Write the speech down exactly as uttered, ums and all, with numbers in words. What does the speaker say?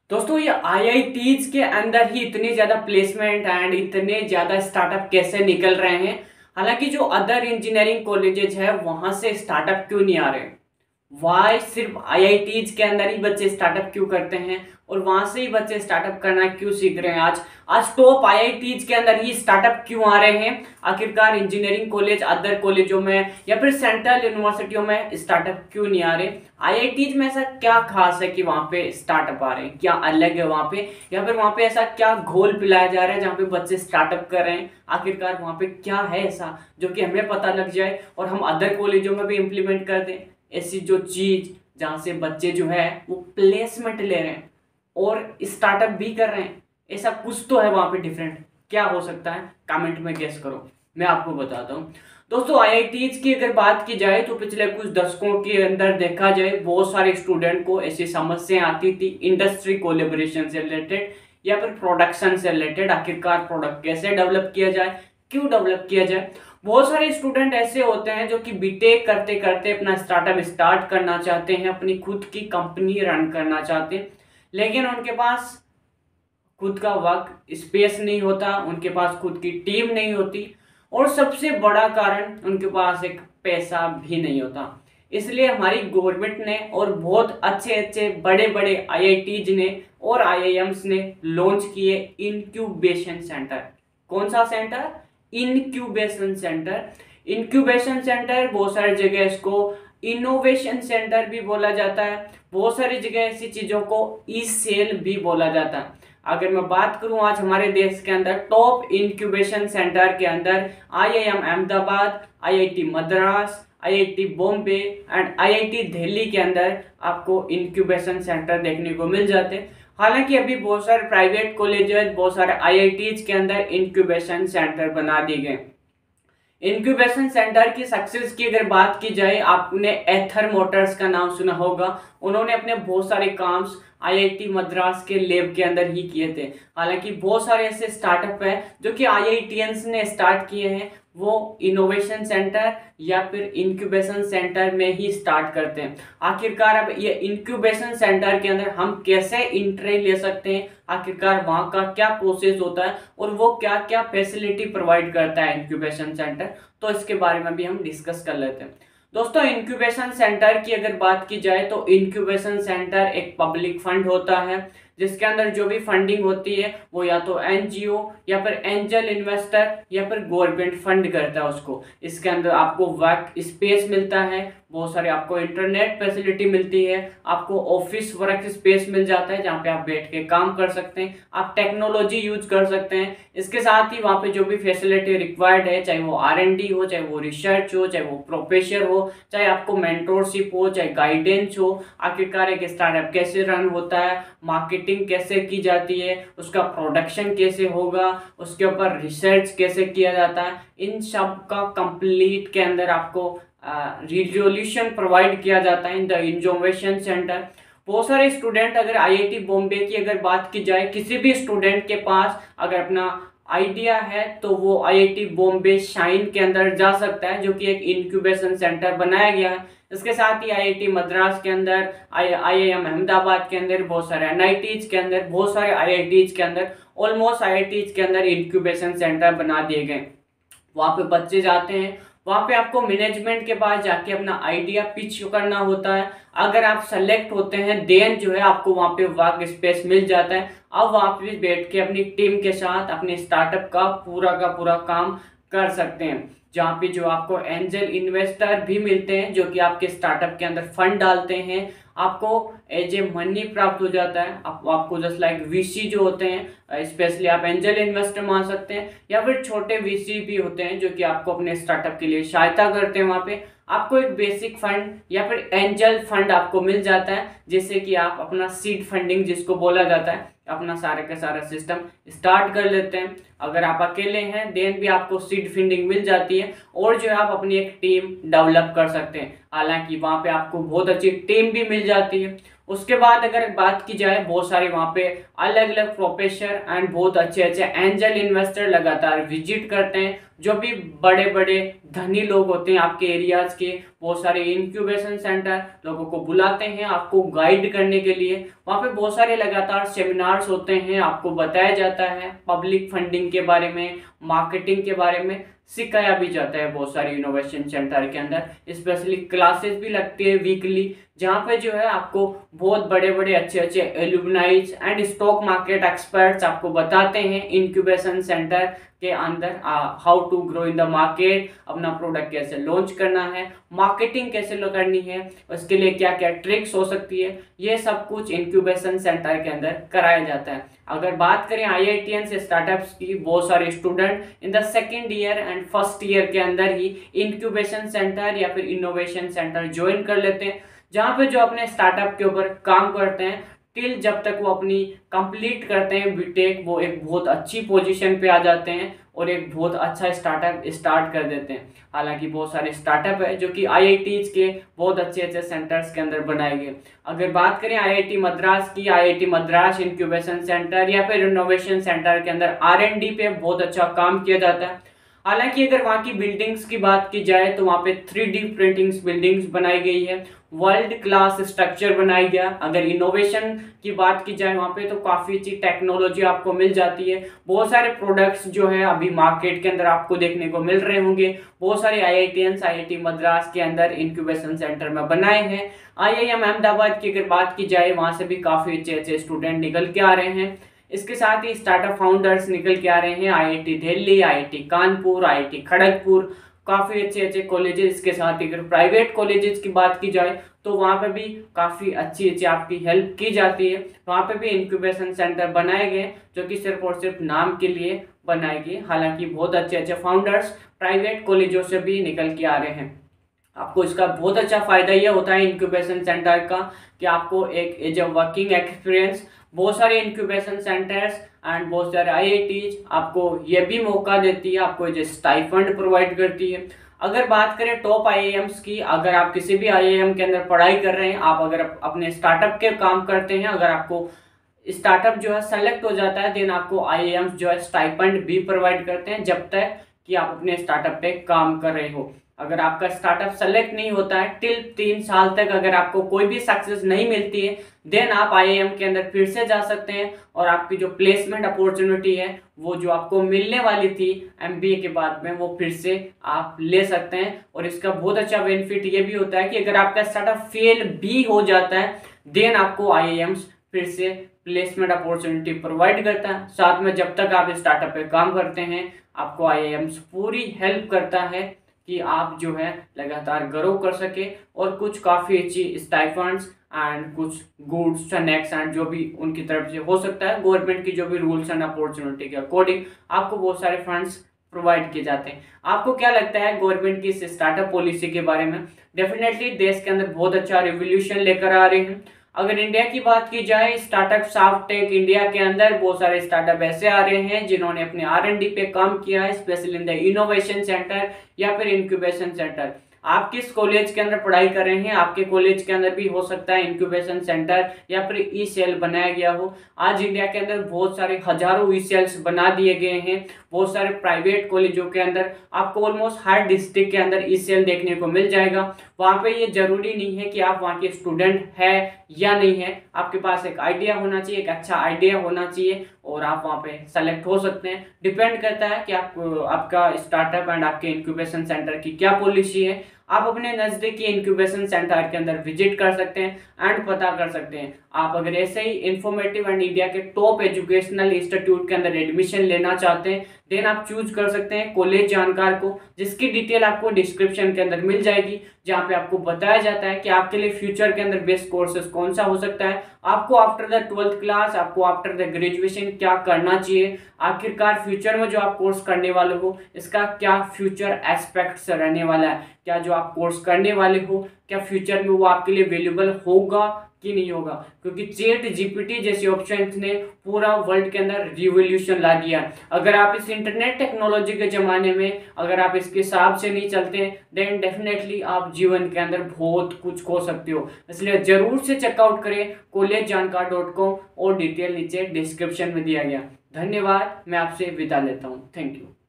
दोस्तों ये आई I Ts के अंदर ही इतनी ज्यादा प्लेसमेंट एंड इतने ज्यादा स्टार्टअप कैसे निकल रहे हैं। हालांकि जो अदर इंजीनियरिंग कॉलेजेस है वहां से स्टार्टअप क्यों नहीं आ रहे? वाई सिर्फ आई आई टीज के अंदर ही बच्चे स्टार्टअप क्यों करते हैं और वहां से ही बच्चे स्टार्टअप करना क्यों सीख रहे हैं? आज आज टॉप आई आई टीज के अंदर ही स्टार्टअप क्यों आ रहे हैं? आखिरकार इंजीनियरिंग कॉलेज अदर कॉलेजों में या फिर सेंट्रल यूनिवर्सिटियों में स्टार्टअप क्यों नहीं आ रहे? आई आई टीज में ऐसा क्या खास है कि वहां पे स्टार्टअप आ रहे हैं? क्या अलग है वहां पे, या फिर वहां पे ऐसा क्या घोल पिलाया जा रहा है जहाँ पे बच्चे स्टार्टअप कर रहे हैं? आखिरकार वहां पे क्या है ऐसा जो कि हमें पता लग जाए और हम अदर कॉलेजों में भी इम्प्लीमेंट कर दें ऐसी जो चीज जहां से बच्चे जो है वो प्लेसमेंट ले रहे हैं और स्टार्टअप भी कर रहे हैं? ऐसा कुछ तो है वहां पे डिफरेंट। क्या हो सकता है? कमेंट में गेस करो, मैं आपको बताता हूँ। दोस्तों आई आई टीज की अगर बात की जाए तो पिछले कुछ दशकों के अंदर देखा जाए बहुत सारे स्टूडेंट को ऐसी समस्याएं आती थी इंडस्ट्री कोलेबोरेशन से रिलेटेड या फिर प्रोडक्शन से रिलेटेड। आखिरकार प्रोडक्ट कैसे डेवलप किया जाए, क्यों डेवलप किया जाए। बहुत सारे स्टूडेंट ऐसे होते हैं जो कि बी टेक करते करते अपना स्टार्टअप स्टार्ट करना चाहते हैं, अपनी खुद की कंपनी रन करना चाहते हैं, लेकिन उनके पास खुद का वर्क स्पेस नहीं होता, उनके पास खुद की टीम नहीं होती और सबसे बड़ा कारण उनके पास एक पैसा भी नहीं होता। इसलिए हमारी गवर्नमेंट ने और बहुत अच्छे अच्छे बड़े बड़े आई आई टीज ने और आई आई एम्स ने लॉन्च किए इनक्यूबेशन सेंटर। कौन सा centre? Incubation centre. Incubation centre बहुत सारी जगह इसको इनोवेशन सेंटर भी बोला जाता है, बहुत सारी जगह ऐसी चीजों को ई सेल भी बोला जाता है। अगर मैं बात करूं आज हमारे देश के अंदर टॉप इंक्यूबेशन सेंटर के अंदर I I M Ahmedabad, I I T Madras, I I T Bombay and I I T Delhi के अंदर आपको इंक्यूबेशन सेंटर देखने को मिल जाते हैं। हालांकि अभी बहुत सारे प्राइवेट कॉलेजेस, बहुत सारे आई आई टीज के अंदर इंक्यूबेशन सेंटर बना दिए गए। इंक्यूबेशन सेंटर की सक्सेस की अगर बात की जाए, आपने एथर मोटर्स का नाम सुना होगा। उन्होंने अपने बहुत सारे काम आई आई टी मद्रास के लैब के अंदर ही किए थे। हालांकि बहुत सारे ऐसे स्टार्टअप हैं जो कि आई आई टीएंस ने स्टार्ट किए हैं, वो इनोवेशन सेंटर या फिर इंक्यूबेशन सेंटर में ही स्टार्ट करते हैं। आखिरकार अब ये इंक्यूबेशन सेंटर के अंदर हम कैसे एंट्री ले सकते हैं, आखिरकार वहां का क्या प्रोसेस होता है और वो क्या क्या फैसिलिटी प्रोवाइड करता है इंक्यूबेशन सेंटर, तो इसके बारे में भी हम डिस्कस कर लेते हैं। दोस्तों इंक्यूबेशन सेंटर की अगर बात की जाए तो इंक्यूबेशन सेंटर एक पब्लिक फंड होता है जिसके अंदर जो भी फंडिंग होती है वो या तो एन जी ओ या फिर एंजल इन्वेस्टर या फिर गवर्नमेंट फंड करता है उसको। इसके अंदर आपको वर्क स्पेस मिलता है, बहुत सारे आपको इंटरनेट फैसिलिटी मिलती है, आपको ऑफिस वर्क स्पेस मिल जाता है जहाँ पे आप बैठ के काम कर सकते हैं, आप टेक्नोलॉजी यूज कर सकते हैं। इसके साथ ही वहाँ पे जो भी फैसिलिटी रिक्वायर्ड है, चाहे वो आर एन डी हो, चाहे वो रिसर्च हो, चाहे वो प्रोफेसर हो, चाहे आपको मेंटोरशिप हो, चाहे गाइडेंस हो, आखिरकार एक स्टार्टअप कैसे रन होता है, मार्केटिंग कैसे की जाती है, उसका प्रोडक्शन कैसे होगा, उसके ऊपर रिसर्च कैसे किया जाता है, इन सब का कंप्लीट के अंदर आपको रिजोल्यूशन प्रोवाइड किया जाता है इन द इनोवेशन सेंटर। बहुत सारे स्टूडेंट, अगर आई आई टी बॉम्बे की अगर बात की जाए, किसी भी स्टूडेंट के पास अगर अपना आइडिया है तो वो I I T Bombay SINE के अंदर जा सकता है, जो कि एक इंक्यूबेशन सेंटर बनाया गया है। इसके साथ ही आई आई टी मद्रास के अंदर, आई आई एम अहमदाबाद के अंदर, बहुत सारे एन आई टीज के अंदर, बहुत सारे आई आई टीज के अंदर, ऑलमोस्ट आई आई टीज के अंदर इंक्यूबेशन सेंटर बना दिए गए। वहाँ पे बच्चे जाते हैं, वहाँ पे आपको मैनेजमेंट के पास जाके अपना आइडिया पिच करना होता है। अगर आप सेलेक्ट होते हैं देन जो है आपको वहाँ पे वर्क स्पेस मिल जाता है। अब वहाँ पे बैठ के अपनी टीम के साथ अपने स्टार्टअप का पूरा का पूरा काम कर सकते हैं, जहाँ पे जो आपको एंजल इन्वेस्टर भी मिलते हैं जो कि आपके स्टार्टअप के अंदर फंड डालते हैं, आपको एज ए मनी प्राप्त हो जाता है। आप, आपको जस्ट लाइक वी सी जो होते हैं, स्पेशली आप एंजल इन्वेस्टर मान सकते हैं, या फिर छोटे वी सी भी होते हैं जो कि आपको अपने स्टार्टअप के लिए सहायता करते हैं। वहाँ पे आपको एक बेसिक फंड या फिर एंजल फंड आपको मिल जाता है, जिससे कि आप अपना सीड फंडिंग जिसको बोला जाता है, अपना सारे का सारा सिस्टम स्टार्ट कर लेते हैं। अगर आप अकेले हैं देन भी आपको सीड फंडिंग मिल जाती है और जो है आप अपनी एक टीम डेवलप कर सकते हैं। हालांकि वहाँ पे आपको बहुत अच्छी टीम भी मिल जाती है। उसके बाद अगर बात की जाए, बहुत सारे वहाँ पे अलग अलग प्रोफेसर एंड बहुत अच्छे अच्छे एंजल इन्वेस्टर लगातार विजिट करते हैं, जो भी बड़े बड़े धनी लोग होते हैं आपके एरियाज के, बहुत सारे इंक्यूबेशन सेंटर लोगों को बुलाते हैं आपको गाइड करने के लिए। वहाँ पे बहुत सारे लगातार सेमिनार्स होते हैं, आपको बताया जाता है पब्लिक फंडिंग के बारे में, मार्केटिंग के बारे में सिखाया भी जाता है बहुत सारे इनोवेशन सेंटर के अंदर। स्पेशली क्लासेस भी लगती है वीकली, जहाँ पे जो है आपको बहुत बड़े बड़े अच्छे अच्छे alumni and stock market experts आपको बताते हैं इंक्यूबेशन सेंटर के अंदर how to grow in the market, अपना प्रोडक्ट कैसे लॉन्च करना है, मार्केटिंग कैसे करनी है, उसके लिए क्या क्या ट्रिक्स हो सकती है, ये सब कुछ इंक्यूबेशन सेंटर के अंदर कराया जाता है। अगर बात करें आई आई टी एन से स्टार्टअप्स की, बहुत सारे student in the second year and first year के अंदर ही इंक्यूबेशन सेंटर या फिर इनोवेशन सेंटर ज्वाइन कर लेते हैं, जहाँ पे जो अपने स्टार्टअप के ऊपर काम करते हैं टिल जब तक वो अपनी कंप्लीट करते हैं बीटेक, वो एक बहुत अच्छी पोजीशन पे आ जाते हैं और एक बहुत अच्छा स्टार्टअप स्टार्ट कर देते हैं। हालांकि बहुत सारे स्टार्टअप है जो कि आई आई टीज के बहुत अच्छे अच्छे सेंटर्स के अंदर बनाए गए। अगर बात करें आई आई टी मद्रास की, I I T Madras incubation centre या फिर इनोवेशन सेंटर के अंदर आर एंड डी पे बहुत अच्छा काम किया जाता है। हालांकि अगर वहाँ की बिल्डिंग्स की बात की जाए तो वहाँ पे थ्री डी प्रिंटिंग्स बिल्डिंग्स बनाई गई है, वर्ल्ड क्लास स्ट्रक्चर बनाई गया। अगर इनोवेशन की बात की जाए वहाँ पे तो काफ़ी अच्छी टेक्नोलॉजी आपको मिल जाती है। बहुत सारे प्रोडक्ट्स जो है अभी मार्केट के अंदर आपको देखने को मिल रहे होंगे, बहुत सारे I I T N I I T Madras के अंदर इंक्यूबेशन सेंटर में बनाए हैं। आई आई एम अहमदाबाद की अगर बात की जाए वहाँ से भी काफ़ी अच्छे अच्छे स्टूडेंट निकल के आ रहे हैं। इसके साथ ही स्टार्टअप फाउंडर्स निकल के आ रहे हैं I I T Delhi, I I T Kanpur, I I T Kharagpur, काफ़ी अच्छे अच्छे कॉलेजेस। इसके साथ ही अगर प्राइवेट कॉलेजेस की बात की जाए तो वहाँ पे भी काफ़ी अच्छी अच्छी आपकी हेल्प की जाती है। वहाँ पे भी इंक्यूबेशन सेंटर बनाए गए जो कि सिर्फ और सिर्फ नाम के लिए बनाए गए। हालांकि बहुत अच्छे अच्छे फाउंडर्स प्राइवेट कॉलेजों से भी निकल के आ रहे हैं। आपको इसका बहुत अच्छा फ़ायदा ये होता है इंक्यूबेशन सेंटर का कि आपको एक एज अ वर्किंग एक्सपीरियंस, बहुत सारे इंक्यूबेशन सेंटर्स एंड बहुत सारे आई आई टीज आपको ये भी मौका देती है, आपको जो स्टाइफंड प्रोवाइड करती है। अगर बात करें टॉप आई आई एम्स की, अगर आप किसी भी आई आई एम के अंदर पढ़ाई कर रहे हैं, आप अगर अपने स्टार्टअप के काम करते हैं, अगर आपको स्टार्टअप जो है सेलेक्ट हो जाता है देन आपको आई आई एम्स जो है स्टाइफंड भी प्रोवाइड करते हैं जब तक कि आप अपने स्टार्टअप पे काम कर रहे हो। अगर आपका स्टार्टअप सेलेक्ट नहीं होता है टिल तीन साल तक अगर आपको कोई भी सक्सेस नहीं मिलती है देन आप आई आई एम के अंदर फिर से जा सकते हैं और आपकी जो प्लेसमेंट अपॉर्चुनिटी है वो जो आपको मिलने वाली थी एम बी ए के बाद में वो फिर से आप ले सकते हैं। और इसका बहुत अच्छा बेनिफिट ये भी होता है कि अगर आपका स्टार्टअप फेल भी हो जाता है देन आपको आई आई एम्स फिर से प्लेसमेंट अपॉर्चुनिटी प्रोवाइड करता है। साथ में जब तक आप स्टार्टअप पे काम करते हैं आपको आई आई एम्स पूरी हेल्प करता है कि आप जो है लगातार ग्रो कर सके और कुछ काफ़ी अच्छी स्टाइफंड्स एंड कुछ गुड्स एंड नेक्स्ट एंड जो भी उनकी तरफ से हो सकता है गवर्नमेंट की जो भी रूल्स एंड अपॉर्चुनिटी के अकॉर्डिंग आपको बहुत सारे फंड्स प्रोवाइड किए जाते हैं। आपको क्या लगता है गवर्नमेंट की इस स्टार्टअप पॉलिसी के बारे में? डेफिनेटली देश के अंदर बहुत अच्छा रिवोल्यूशन लेकर आ रहे हैं। अगर इंडिया की बात की जाए स्टार्टअप शार्क टैंक इंडिया के अंदर बहुत सारे स्टार्टअप ऐसे आ रहे हैं जिन्होंने अपने आर एंड डी पे काम किया है, specially in the innovation centre या फिर इंक्यूबेशन सेंटर। आप किस कॉलेज के अंदर पढ़ाई कर रहे हैं, आपके कॉलेज के अंदर भी हो सकता है इंक्यूबेशन सेंटर या फिर ई सेल बनाया गया हो। आज इंडिया के अंदर बहुत सारे हजारों ई सेल्स बना दिए गए हैं। बहुत सारे प्राइवेट कॉलेजों के अंदर आपको ऑलमोस्ट हर डिस्ट्रिक्ट के अंदर ई सेल देखने को मिल जाएगा। वहाँ पे ये जरूरी नहीं है कि आप वहाँ के स्टूडेंट है या नहीं है, आपके पास एक आइडिया होना चाहिए, एक अच्छा आइडिया होना चाहिए और आप वहाँ पे सेलेक्ट हो सकते हैं। डिपेंड करता है कि आप आपका स्टार्टअप एंड आपके इंक्यूबेशन सेंटर की क्या पॉलिसी है। आप अपने नज़दीकी इंक्यूबेशन सेंटर के अंदर विजिट कर सकते हैं एंड पता कर सकते हैं। आप अगर ऐसे ही इंफॉर्मेटिव एंड इंडिया के टॉप एजुकेशनल इंस्टीट्यूट के अंदर एडमिशन लेना चाहते हैं देन आप चूज कर सकते हैं कॉलेज जानकार को, जिसकी डिटेल आपको डिस्क्रिप्शन के अंदर मिल जाएगी, जहाँ पे आपको बताया जाता है कि आपके लिए फ्यूचर के अंदर बेस्ट कोर्सेज कौन सा हो सकता है, आपको आफ्टर द ट्वेल्थ क्लास, आपको आफ्टर द ग्रेजुएशन क्या करना चाहिए, आखिरकार फ्यूचर में जो आप कोर्स करने वाले हो इसका क्या फ्यूचर एस्पेक्ट्स रहने वाला है, क्या जो आप कोर्स करने वाले हो क्या फ्यूचर में वो आपके लिए वैल्यूएबल होगा कि नहीं होगा। क्योंकि चैट जी पी टी जैसे ऑप्शंस ने पूरा वर्ल्ड के अंदर रिवोल्यूशन ला दिया। अगर आप इस इंटरनेट टेक्नोलॉजी के ज़माने में अगर आप इसके हिसाब से नहीं चलते देन डेफिनेटली आप जीवन के अंदर बहुत कुछ खो सकते हो। इसलिए ज़रूर से चेकआउट करें कॉलेज जानकार डॉट कॉम और डिटेल नीचे डिस्क्रिप्शन में दिया गया। धन्यवाद, मैं आपसे विदा लेता हूँ। Thank you.